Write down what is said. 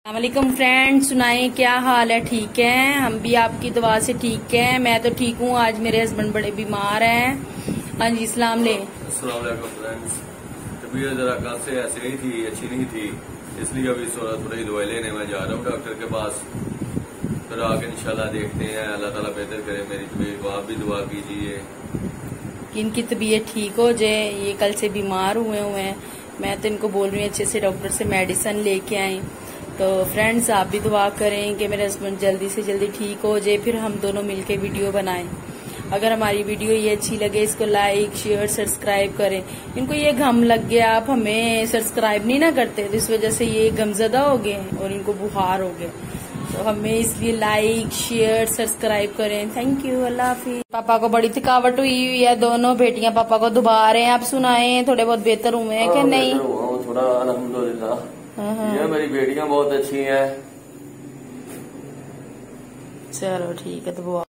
वालेकुम फ्रेंड, सुनाएं क्या हाल है? ठीक है, हम भी आपकी दुआ से ठीक है। मैं तो ठीक हूँ। आज मेरे हस्बैंड बड़े बीमार हैं। हाँ जी, सलाम ले। अस्सलाम वालेकुम फ्रेंड्स। तबीयत जरा कल से ऐसे ही थी, अच्छी नहीं थी, इसलिए अभी थोड़ी दवाई लेने में जा रहा हूँ डॉक्टर के पास। फिर आके इंशाल्लाह देखते हैं, अल्लाह ताला बेहतर करे मेरी तबीयत को। आप भी दुआ कीजिए कि इनकी तबीयत ठीक हो जाए। ये कल से बीमार हुए हैं। मैं तो इनको बोल रही हूँ अच्छे से डॉक्टर से मेडिसिन लेके आए। तो फ्रेंड्स, आप भी दुआ करें कि मेरे हस्बैंड जल्दी से जल्दी ठीक हो जाए, फिर हम दोनों मिलके वीडियो बनाएं। अगर हमारी वीडियो ये अच्छी लगे, इसको लाइक शेयर सब्सक्राइब करें। इनको ये गम लग गया, आप हमें सब्सक्राइब नहीं ना करते, तो इस वजह से ये गमजदा हो गए और इनको बुखार हो गया। तो हमें इसलिए लाइक शेयर सब्सक्राइब करें। थैंक यू, अल्लाह हाफिज। पापा को बड़ी थकावट हुई है, दोनों बेटियां पापा को दुबा रहे हैं। आप सुनाएं, थोड़े बहुत बेहतर हुए हैं कि नहीं? थोड़ा अल्हम्दुलिल्लाह। ये मेरी बेटियां बहुत अच्छी हैं। चलो ठीक है, तो